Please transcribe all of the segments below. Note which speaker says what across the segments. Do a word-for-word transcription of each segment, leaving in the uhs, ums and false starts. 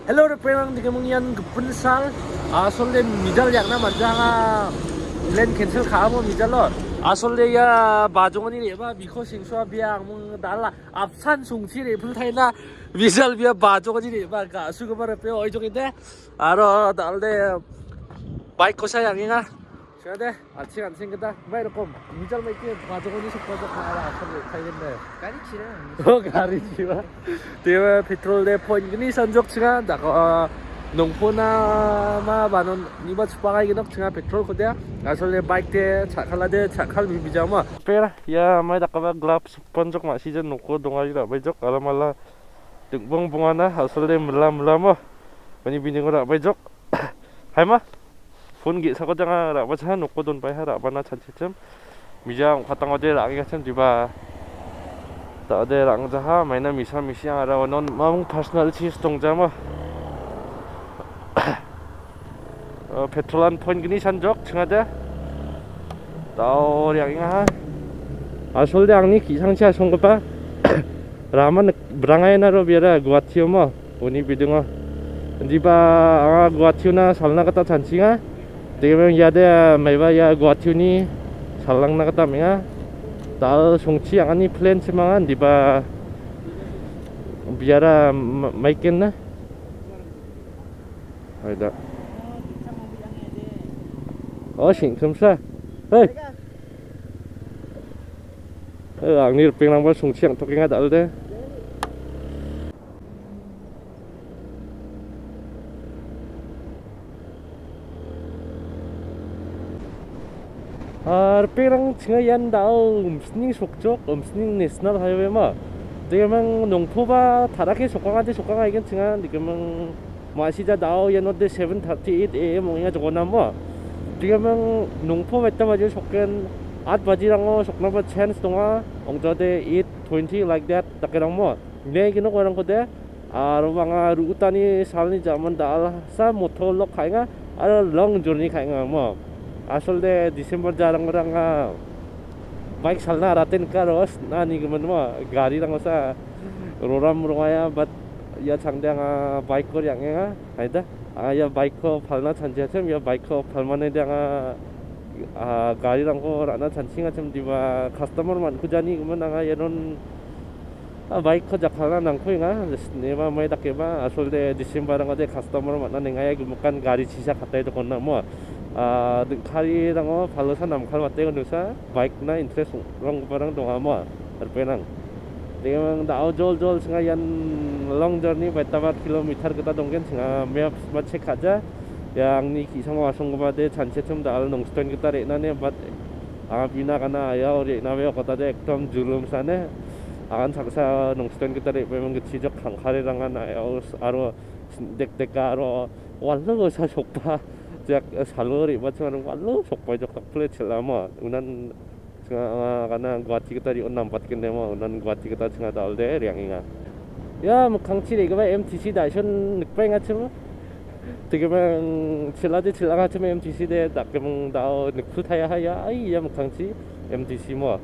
Speaker 1: Hello rồi perang tiga mengian kepunsal asal den midal yang na manjanga len cancel khamo midal lo asal de ya bajong ni le ba biko singso biang mung dala apsan sungchi re phul thaina midal bia bajong ni le ba ga su ko ba pe oi jong inde aro dal de bike ko sa yang inga Sudah, asyik asyik kita, baik rekom. Misal mereka baju ini suka suka ada apa le, kayak ni.
Speaker 2: Gari cira.
Speaker 1: Oh gari cira. Dia petrol deh point ini sanjok cina, dak nongpona ma banon ni buat sepakai gitu cina petrol kau asalnya bike deh, cakal ada cakal bijak mah. Pera, ya mai dak apa glove sponjok mak season nongko dongai dak bejok, alam malah dengbong bongana asalnya melam melam mah. Bani bini kau dak bejok, hai mah. 폰 기 사고장아 라바차 놓고 돈 바이 하라 바나 찬체점 미장 화땅 어제 랑이 같은 디바 다데 랑자하 마이나 미사 미시앙 알아 넌 마음 퍼스널 치스 동자마 어 페트롤한 폰 기니 산적 층하자 따오 량이가 아솔데 앙니 기상차 송거바 라만 브랑아이나로 비라 구아티오마 오니 비등어 디바 아 구아티오나 살나 갔다 잔치가 Dengan ya ada mewah ya Guwahati ni salang nak kata menga, tal sungci yang ani plan semangan di ba biara maikin na, ada. Oh sing semsa, hei, eh angni pengang bal sungci yang toking ada ada. 아, 페랑 칭아얀 다우 음스닝 속적 음스닝 내셔널 하이웨이 마 지금은 농포바 다락에 속강한테 속강하 이건 칭아 지금은 마시자 다우 연어데 seven thirty-eight A M 몽이가 저거나 뭐 지금은 농포 맺다마지 속겐 앗 바지랑어 속나바 찬스 동아 엉저데 eight twenty like that 딱게랑 뭐 내기는 거랑 거데 아로방아 루타니 살니 자만 달사 모토로 카이가 아로 롱 journey 카이가 뭐 Asalnya Desember jarang orang bike salna ratin karos nani gimana mah gari lang sa roram rongaya bat ya changdang bike ko yang ya ada ya bike ko palna chanjacem ya bike ko palmane dang gari lang ko rana chancinga cem diba customer man kujani gimana ya non bike ko jakhalna nang ko nga neba mai dakeba asalnya Desember ang ade customer man nengaya gumukan gari sisa katay to konna mo 아, 칼이랑 어 발로사 남칼 왔대요 누사 바이크나 인트레스 롱 바랑 동아마 알페랑 내가 나오졸졸 승아 얀 롱 저니 베타바 킬로미터 그다 동겐 승아 맵 마체 가자 양니 기상 와송 바데 잔체점 다알 농스턴 그다 레나네 바 아 비나가나 야 우리 나베 거다데 액톰 줄룸사네 아간 작사 농스턴 그다 레 베면 그 지적 강칼이랑 하나 아로 덱덱가로 완로 사 속바 jak saluri macam mana walau sok pajak tak plate selama unan karena Guwahati kita di enam empat kene mah unan Guwahati kita cenga dal der yang ingat ya mukang ciri ke M T C dah sion nikpai ngacem tiga bang celade celang ngacem M T C deh tak kemang dao nikpu thaya haya ai ya mukang ci M T C mah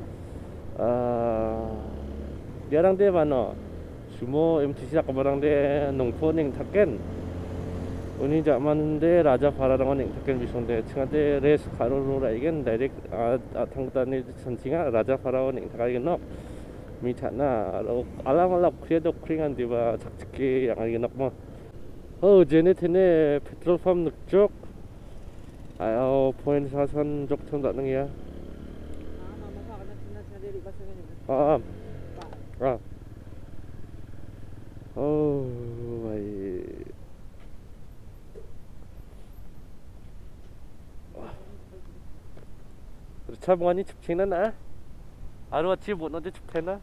Speaker 1: jarang deh mana semua M T C tak barang deh nongpo ning taken Uni zaman데 라자 바라랑은 잉타켄 비송데 층한테 레스 가로로라 이겐 다이렉 아 탕다니 선칭아 라자 바라원 잉타가이겐 미타나 알랑알랑 그래도 크링한 디바 작직기 양하게 넉뭐 어 제네테네 페트롤 팜 늑쪽 아요 포인트 사선 족천 다능이야 아 아. 어 마이 차봉아니 춥지는 나 아루아치 못 언제 춥테나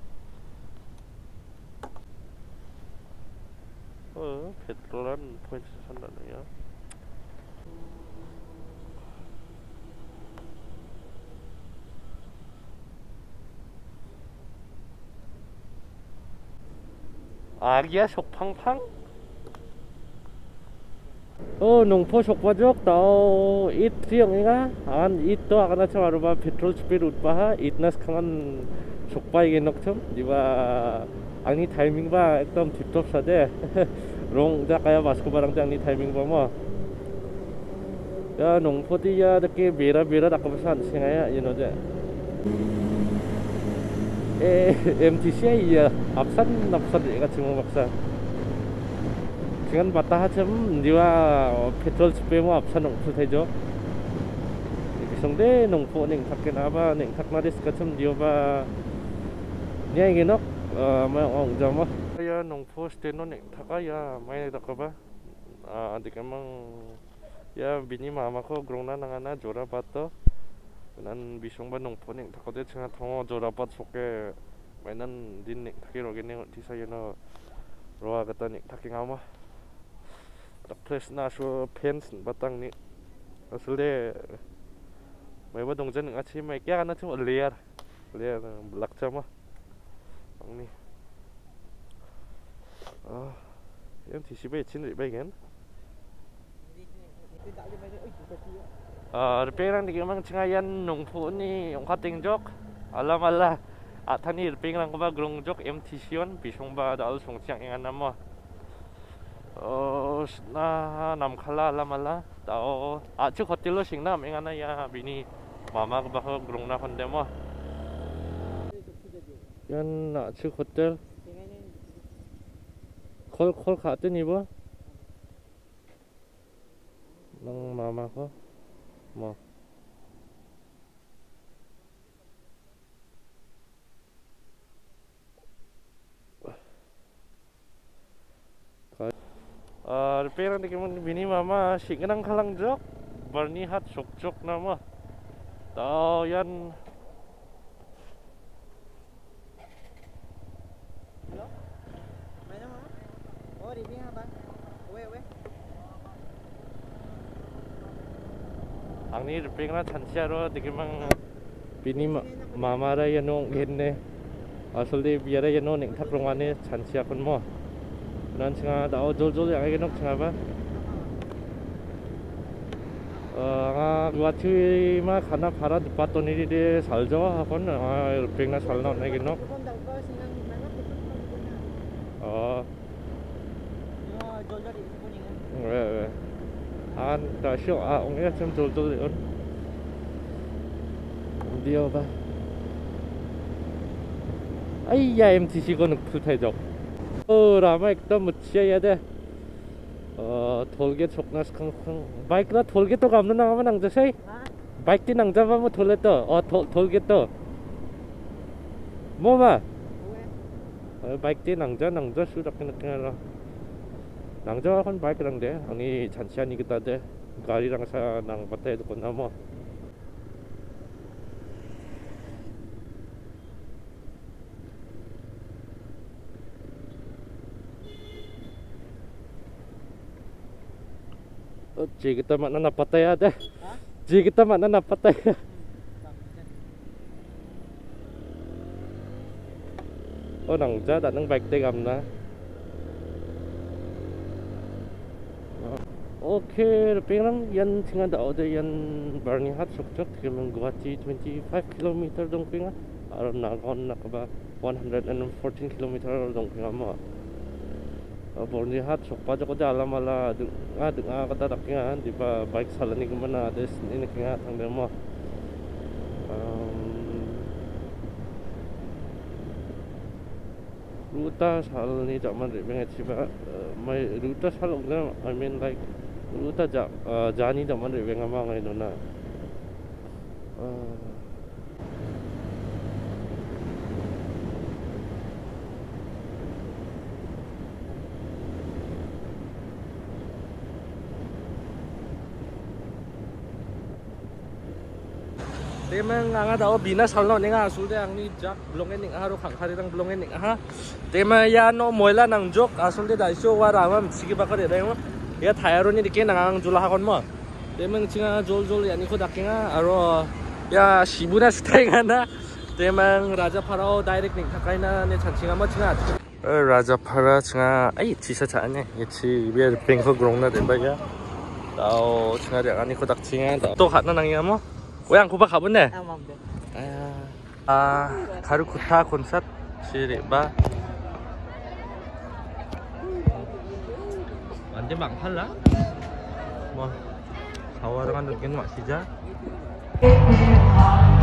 Speaker 1: 어 페트롤한 포인트 산다네요 아기야 속팡팡 Oh nungpo sok pojok tau it siang inga an it to akan acha maruba petrol speed utpaha itnas kangan sok pai genok chom diba angni timing ba ekdom tip top sade rong da kaya masuk barang tang ni timing ba mo ya nong poti ya deke bera bera dak pesan singaya you know de eh M T C ya apsan napsan de 같이 뭐 막사 지금 봤다 하참 니와 페트롤 스페 뭐 앞산 농포 되죠 성대 농포 ning 탁게 나바 ning 탁마리스 같은 니오바 냐 이게 너 어뭐 엉자마 ya 농포 스테노 ning 탁아야 많이 닥어봐 아 안데 그만 ya bini mama ko grongna nangana jora bato nan bisongba nongpo ning takode chinga thongo jora bat soke mainan din ning thaki roge ning tisa yeno roa gata ning thaki ngama tak place na so fence batang ni asle mai ba dongjan ning achi mai kya kana chum layer layer lakcha ma angni ah em thì sẽ về trên đấy bay gen Uh, repairan di kemang cengayan nungfu ni yung kating jok alam ala atani repairan ko ba grong jok M T C on bisong ba dal song chiang yang nama oh na nam khala alam ala tao achu hotel lo sing nam yang ana ya bini mama ko ba grong na konde mo yan achu hotel kol kol khaten ibo nang mama ko mo ah repairan di kemang bini mama singenang kalang jok barni hat sok jok nama tao yan
Speaker 2: hello mana mama oh di bini apa we we
Speaker 1: angni repairan chansiaro di kemang bini mama ra yanong genne asli biara yanong ning thak rongane chansia kon mo nan chinga dao jol jol yang genok chinga ba 아 guati ma khana phara patoni de saljo hakon a repairan salna ne genok oh jol jol di kuningan an ta sio a ong ya cham jol jol on dia ba ai ya M T C ko nuk phul thai jok 어 라마 एकदम 무치야 돼. 어 돌게 촉나 스컹 바이크라 돌게 또 감는 나가면 낭자세. 바이크 띠 낭자바 뭐 돌레 또. 어 돌게 또. 뭐마? 어 바이크 띠 낭자 낭자 수락 느낌으로. 낭자 한 바이크랑 돼. 아니 잔치하니 그다데 가리랑 사랑 바타 해도 건나 뭐. Ji kita mana na patay ada. Ji kita mana na patay. Oh nang ja da nang bike te gam na. Okay, pengen yan tinga da ode yan Barney hat sok jok kemen Guwahati twenty-five kilometer dong penga. Aro nagon nakaba one hundred fourteen kilometer dong penga mo. Borni hat sok pa joko alam ala nga nga kata daknya di ba bike salani kemana ada ini kinga tang demo ruta salani jaman rebeng chiba mai ruta salok na I mean like ruta ja jani jaman rebeng ama ngai nona Temang nga daw bina salno ninga asulde angni jak blongen ning haro khangkhari rang blongen ning ha tema ya no moila nang jok asulde daisyo wara am sigi bakare reng ya thayaroni dike nang jula hakon mo temang chinga jol jol yani ko dakinga aro ya shibuna stengana temang raja parao direct ning thakaina ne chancinga mo chinga raja para chinga ai tisa chane yechi biar pengko grongna de baya tao chinga de ani ko dakcinga to khatna nangya mo Wang kuba kabun deh. Ah, Karukuta konsat siri ba. 완전 망팔라? 뭐 사와르가 느끼는 맛이자?